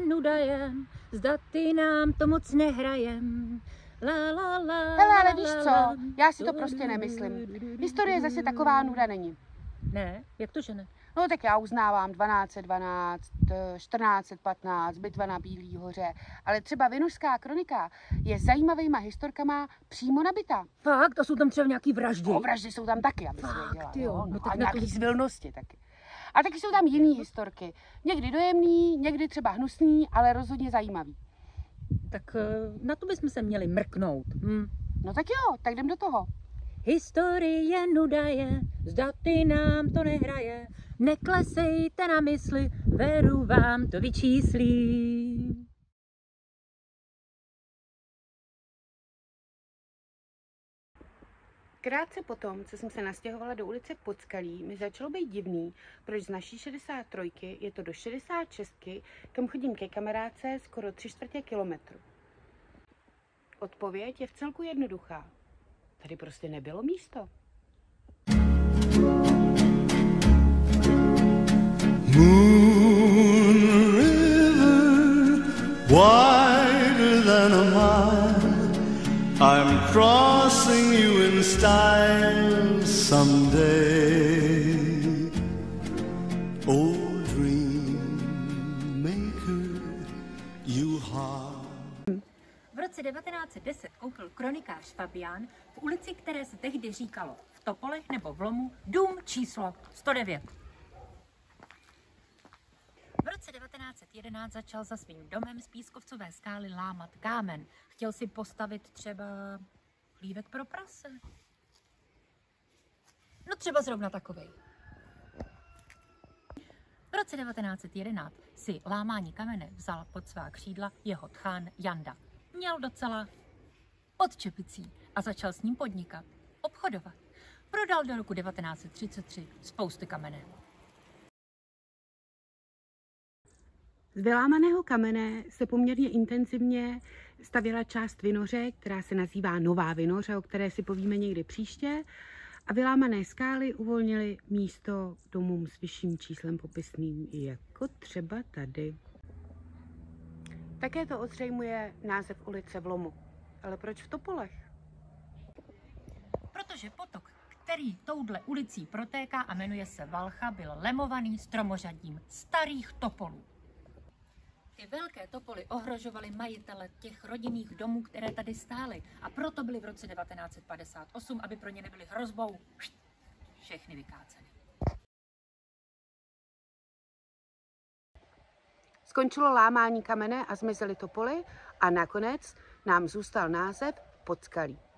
je nuda je, zda ty nám to moc nehrajem. Hele, ale víš co, já si to prostě nemyslím. Historie zase taková nuda není. Ne, jak to, že ne? No tak já uznávám 1212, 1415, bitva na Bílý hoře, ale třeba Vinořská kronika je zajímavýma historkama přímo nabitá. Fakt? A jsou tam třeba nějaký vraždy? No, vraždy jsou tam taky, aby se věděla. Jo. No, a nějaký zvilnosti taky. A taky jsou tam jiný historky. Někdy dojemný, někdy třeba hnusný, ale rozhodně zajímavý. Tak na to bychom se měli mrknout. No tak jo, tak jdem do toho. Historie nuda je, zda ty nám to nehraje. Neklesejte na mysli, Veru vám to vyčíslí. Krátce potom, co jsem se nastěhovala do ulice Podskalí, mi začalo být divný, proč z naší 63 je to do 66, kam chodím ke kamarádce skoro 3/4 kilometru. Odpověď je vcelku jednoduchá. Tady prostě nebylo místo. Moon river, wider than a mile, I'm crossing you in style someday. Oh, dream maker, you heart. V roce 1910 koupil kronikář Fabián v ulici, které se tehdy říkalo v Topolech nebo v Lomu, dům číslo 109. V roce 1911 začal za svým domem z Pískovcové skály lámat kámen. Chtěl si postavit třeba chlívek pro prase. No třeba zrovna takovej. V roce 1911 si lámání kamene vzal pod svá křídla jeho tchán Janda. Měl docela pod čepicí a začal s ním podnikat, obchodovat. Prodal do roku 1933 spousty kamene. Z vylámaného kamene se poměrně intenzivně stavěla část Vinoře, která se nazývá Nová Vinoře, o které si povíme někdy příště. A vylámané skály uvolnily místo domům s vyšším číslem popisným, jako třeba tady. Také to ozřejmuje název ulice v Lomu. Ale proč v Topolech? Protože potok, který touhle ulicí protéká a jmenuje se Valcha, byl lemovaný stromořadím starých topolů. Ty velké topoly ohrožovaly majitele těch rodinných domů, které tady stály, a proto byly v roce 1958, aby pro ně nebyly hrozbou, všechny vykáceny. Skončilo lámání kamene a zmizely topoly a nakonec nám zůstal název Podskalí.